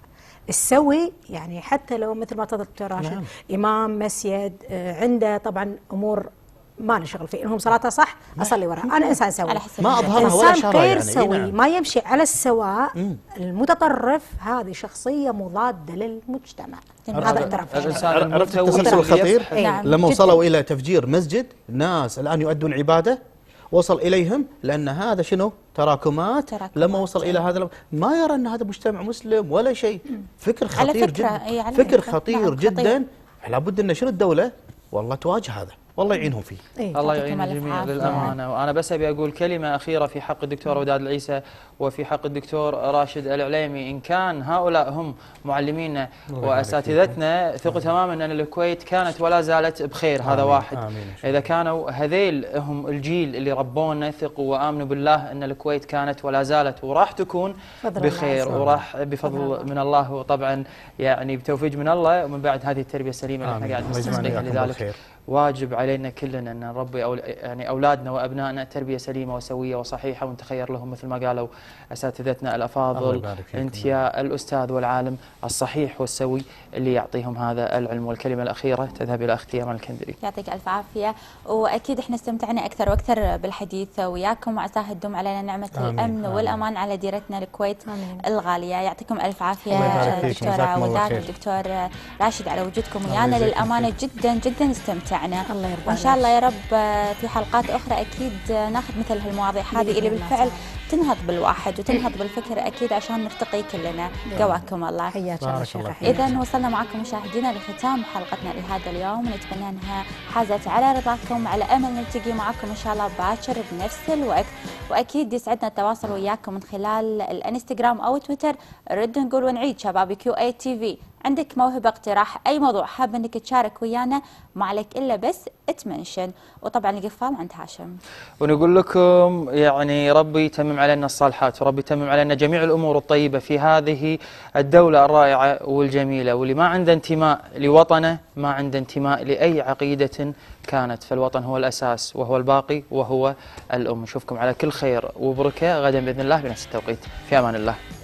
السوي يعني حتى لو مثل ما تفضل دكتور راشد امام مسجد عنده طبعا امور ما نشغل فيه، انهم صلاتها صح اصلي وراء، انا انسان سوي ما اظهرها ولا انسان غير يعني سوي ما يمشي على السواء. المتطرف هذه شخصيه مضاده للمجتمع. هذا اعتراف. عرفت التسلسل الخطير لما وصلوا الى تفجير مسجد، ناس الان يؤدون عباده وصل اليهم لان هذا شنو تراكمات. لما وصل الى هذا ما يرى ان هذا مجتمع مسلم ولا شيء. فكر خطير جدا، فكر خطير جدا. لابد ان شنو الدوله والله تواجه هذا، والله يعينهم فيه. الله يعين الجميع للامانه. وانا بس ابي اقول كلمه اخيره في حق الدكتور وداد العيسى وفي حق الدكتور راشد العليمي. ان كان هؤلاء هم معلمينا واساتذتنا، ثقوا تماما ان الكويت كانت ولا زالت بخير. هذا واحد. اذا كانوا هذيل هم الجيل اللي ربونا، ثقوا وامنوا بالله ان الكويت كانت ولا زالت وراح تكون بخير، وراح بفضل من الله، وطبعا يعني بتوفيق من الله، ومن بعد هذه التربيه السليمه اللي احنا قاعد نستسقيها. لذلك واجب علينا كلنا ان نربي يعني اولادنا وابنائنا تربيه سليمه وسويه وصحيحه، ونتخير لهم مثل ما قالوا اساتذتنا الافاضل، انت يا الاستاذ والعالم الصحيح والسوي اللي يعطيهم هذا العلم. والكلمه الاخيره تذهب الى اختي امان الكندري. يعطيك الف عافيه. واكيد احنا استمتعنا اكثر واكثر بالحديث وياكم، وعساه تدوم علينا نعمه الامن والامان على ديرتنا الكويت الغاليه. يعطيكم الف عافيه دكتوره وداد والدكتور راشد على وجودكم ويانا. للامانه جدا جدا استمتعنا. الله يرضى وان شاء الله يا رب في حلقات اخرى اكيد ناخذ مثل هالمواضيع هذه اللي بالفعل تنهض بالواحد وتنهض بالفكر، اكيد عشان نرتقي كلنا. قواكم الله. حياك الله شيخه. اذا وصلنا معكم مشاهدينا لختام حلقتنا لهذا اليوم، ونتمنى انها حازت على رضاكم. على امل نلتقي معكم ان شاء الله باكر بنفس الوقت، واكيد يسعدنا التواصل وياكم من خلال الانستغرام او تويتر. نرد نقول ونعيد شباب QA TV، عندك موهبة اقتراح أي موضوع حاب أنك تشارك ويانا، ما عليك إلا بس تمنشن. وطبعا القفال عند هاشم. ونقول لكم يعني ربي يتمم علينا الصالحات، وربي يتمم علينا جميع الأمور الطيبة في هذه الدولة الرائعة والجميلة. واللي ما عنده انتماء لوطنه ما عنده انتماء لأي عقيدة كانت، فالوطن هو الأساس وهو الباقي وهو الأم. نشوفكم على كل خير وبركة غدا بإذن الله بنفس التوقيت. في أمان الله.